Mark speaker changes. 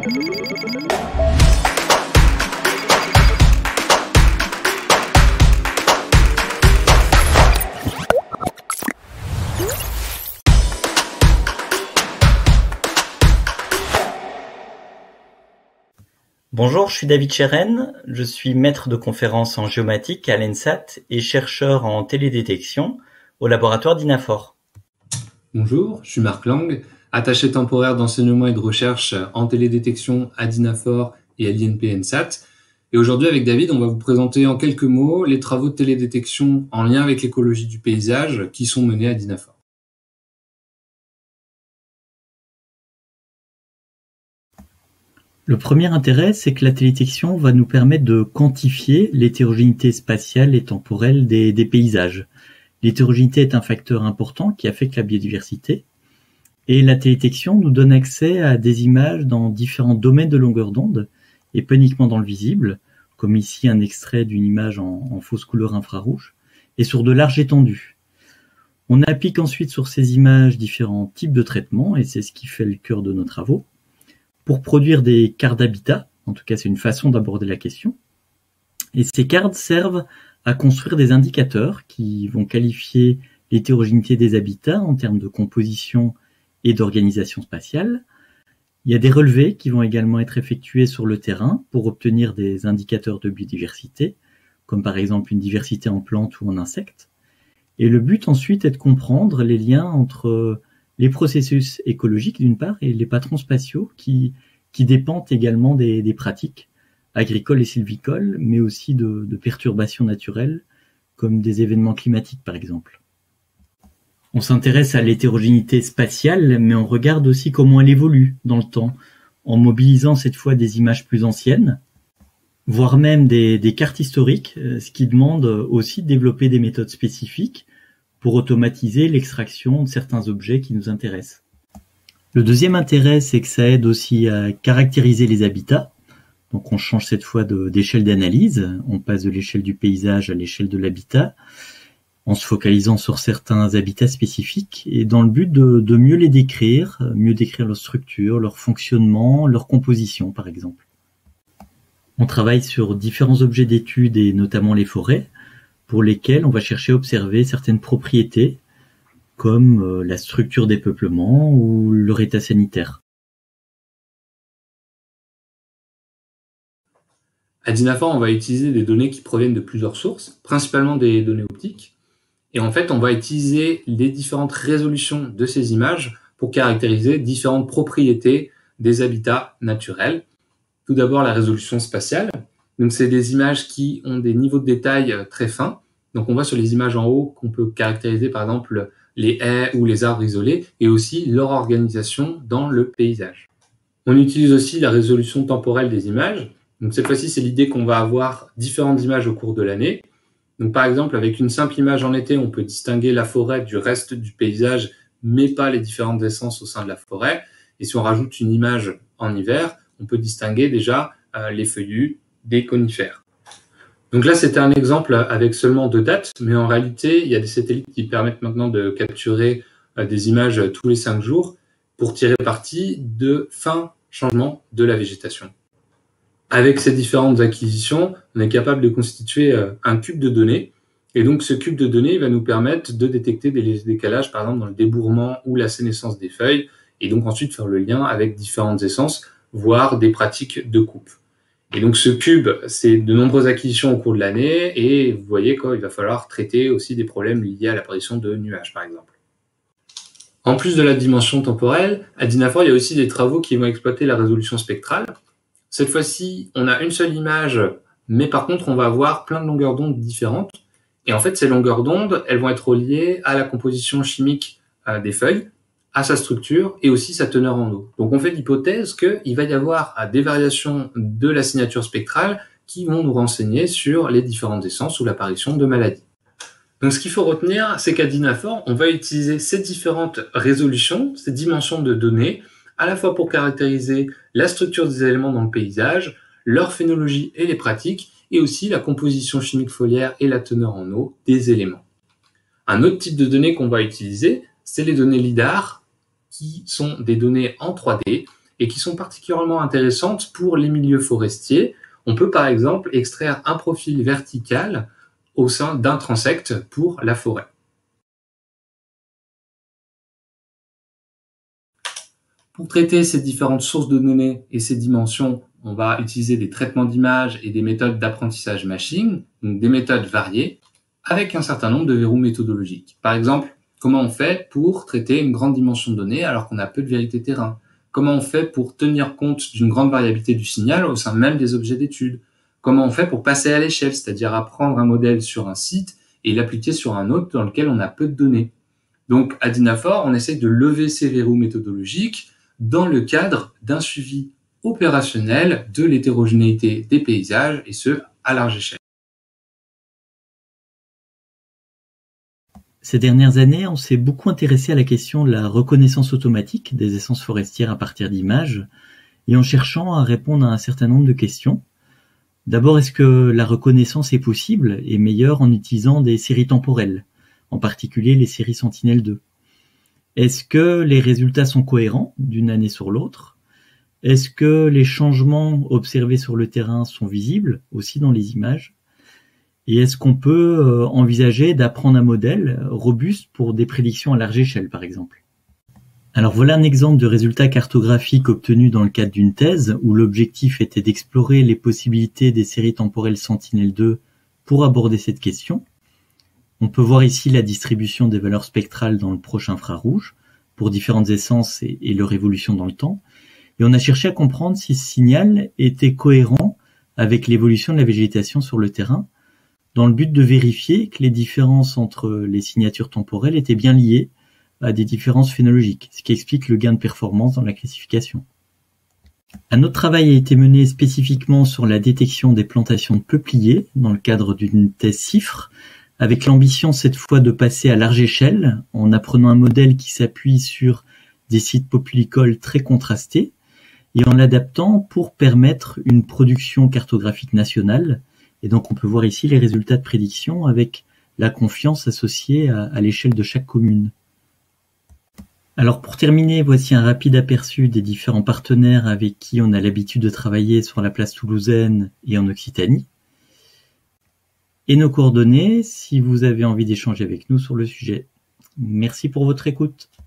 Speaker 1: Bonjour, je suis David Cheren, je suis maître de conférences en géomatique à l'ENSAT et chercheur en télédétection au laboratoire d'INAFOR.
Speaker 2: Bonjour, je suis Marc Lang, attaché temporaire d'enseignement et de recherche en télédétection à DINAFOR et à l'INP ENSAT. Et aujourd'hui, avec David, on va vous présenter en quelques mots les travaux de télédétection en lien avec l'écologie du paysage qui sont menés à DINAFOR.
Speaker 1: Le premier intérêt, c'est que la télédétection va nous permettre de quantifier l'hétérogénéité spatiale et temporelle des paysages. L'hétérogénéité est un facteur important qui affecte la biodiversité. Et la télédétection nous donne accès à des images dans différents domaines de longueur d'onde, et pas uniquement dans le visible, comme ici un extrait d'une image en fausse couleur infrarouge, et sur de larges étendues. On applique ensuite sur ces images différents types de traitements, et c'est ce qui fait le cœur de nos travaux, pour produire des cartes d'habitat. En tout cas, c'est une façon d'aborder la question. Et ces cartes servent à construire des indicateurs qui vont qualifier l'hétérogénéité des habitats en termes de composition et d'organisation spatiale. Il y a des relevés qui vont également être effectués sur le terrain pour obtenir des indicateurs de biodiversité, comme par exemple une diversité en plantes ou en insectes. Et le but ensuite est de comprendre les liens entre les processus écologiques d'une part et les patrons spatiaux qui dépendent également des pratiques agricoles et sylvicoles, mais aussi de perturbations naturelles, comme des événements climatiques par exemple. On s'intéresse à l'hétérogénéité spatiale, mais on regarde aussi comment elle évolue dans le temps, en mobilisant cette fois des images plus anciennes, voire même des cartes historiques, ce qui demande aussi de développer des méthodes spécifiques pour automatiser l'extraction de certains objets qui nous intéressent. Le deuxième intérêt, c'est que ça aide aussi à caractériser les habitats. Donc on change cette fois d'échelle d'analyse, on passe de l'échelle du paysage à l'échelle de l'habitat, en se focalisant sur certains habitats spécifiques, et dans le but de mieux les décrire, mieux décrire leur structure, leur fonctionnement, leur composition par exemple. On travaille sur différents objets d'étude et notamment les forêts, pour lesquels on va chercher à observer certaines propriétés, comme la structure des peuplements ou leur état sanitaire.
Speaker 2: À DINAFOR, on va utiliser des données qui proviennent de plusieurs sources, principalement des données optiques. Et en fait, on va utiliser les différentes résolutions de ces images pour caractériser différentes propriétés des habitats naturels. Tout d'abord, la résolution spatiale. Donc, c'est des images qui ont des niveaux de détail très fins. Donc, on voit sur les images en haut qu'on peut caractériser, par exemple, les haies ou les arbres isolés et aussi leur organisation dans le paysage. On utilise aussi la résolution temporelle des images. Donc, cette fois-ci, c'est l'idée qu'on va avoir différentes images au cours de l'année. Donc, par exemple, avec une simple image en été, on peut distinguer la forêt du reste du paysage, mais pas les différentes essences au sein de la forêt. Et si on rajoute une image en hiver, on peut distinguer déjà les feuillus des conifères. Donc là, c'était un exemple avec seulement 2 dates, mais en réalité, il y a des satellites qui permettent maintenant de capturer des images tous les 5 jours pour tirer parti de fins changements de la végétation. Avec ces différentes acquisitions, on est capable de constituer un cube de données. Et donc, ce cube de données va nous permettre de détecter des décalages, par exemple, dans le débourrement ou la sénescence des feuilles, et donc ensuite faire le lien avec différentes essences, voire des pratiques de coupe. Et donc, ce cube, c'est de nombreuses acquisitions au cours de l'année, et vous voyez qu'il va falloir traiter aussi des problèmes liés à l'apparition de nuages, par exemple. En plus de la dimension temporelle, à DINAFOR, il y a aussi des travaux qui vont exploiter la résolution spectrale. Cette fois-ci, on a une seule image, mais par contre, on va avoir plein de longueurs d'onde différentes. Et en fait, ces longueurs d'onde, elles vont être reliées à la composition chimique des feuilles, à sa structure et aussi sa teneur en eau. Donc, on fait l'hypothèse qu'il va y avoir des variations de la signature spectrale qui vont nous renseigner sur les différentes essences ou l'apparition de maladies. Donc, ce qu'il faut retenir, c'est qu'à DINAFOR, on va utiliser ces différentes résolutions, ces dimensions de données, à la fois pour caractériser la structure des éléments dans le paysage, leur phénologie et les pratiques, et aussi la composition chimique foliaire et la teneur en eau des éléments. Un autre type de données qu'on va utiliser, c'est les données LIDAR, qui sont des données en 3D et qui sont particulièrement intéressantes pour les milieux forestiers. On peut par exemple extraire un profil vertical au sein d'un transect pour la forêt. Pour traiter ces différentes sources de données et ces dimensions, on va utiliser des traitements d'images et des méthodes d'apprentissage machine, donc des méthodes variées, avec un certain nombre de verrous méthodologiques. Par exemple, comment on fait pour traiter une grande dimension de données alors qu'on a peu de vérité terrain? Comment on fait pour tenir compte d'une grande variabilité du signal au sein même des objets d'étude? Comment on fait pour passer à l'échelle, c'est-à-dire apprendre un modèle sur un site et l'appliquer sur un autre dans lequel on a peu de données? Donc, à Dynafor, on essaye de lever ces verrous méthodologiques dans le cadre d'un suivi opérationnel de l'hétérogénéité des paysages, et ce, à large échelle.
Speaker 1: Ces dernières années, on s'est beaucoup intéressé à la question de la reconnaissance automatique des essences forestières à partir d'images, et en cherchant à répondre à un certain nombre de questions. D'abord, est-ce que la reconnaissance est possible et meilleure en utilisant des séries temporelles, en particulier les séries Sentinelle-2? Est-ce que les résultats sont cohérents d'une année sur l'autre? Est-ce que les changements observés sur le terrain sont visibles aussi dans les images? Et est-ce qu'on peut envisager d'apprendre un modèle robuste pour des prédictions à large échelle, par exemple? Alors voilà un exemple de résultat cartographique obtenu dans le cadre d'une thèse où l'objectif était d'explorer les possibilités des séries temporelles Sentinelle-2 pour aborder cette question. On peut voir ici la distribution des valeurs spectrales dans le proche infrarouge pour différentes essences et leur évolution dans le temps. Et on a cherché à comprendre si ce signal était cohérent avec l'évolution de la végétation sur le terrain, dans le but de vérifier que les différences entre les signatures temporelles étaient bien liées à des différences phénologiques, ce qui explique le gain de performance dans la classification. Un autre travail a été mené spécifiquement sur la détection des plantations de peupliers dans le cadre d'une thèse CIFRE, avec l'ambition cette fois de passer à large échelle en apprenant un modèle qui s'appuie sur des sites populicoles très contrastés et en l'adaptant pour permettre une production cartographique nationale. Et donc on peut voir ici les résultats de prédiction avec la confiance associée à l'échelle de chaque commune. Alors pour terminer, voici un rapide aperçu des différents partenaires avec qui on a l'habitude de travailler sur la place toulousaine et en Occitanie. Et nos coordonnées si vous avez envie d'échanger avec nous sur le sujet. Merci pour votre écoute.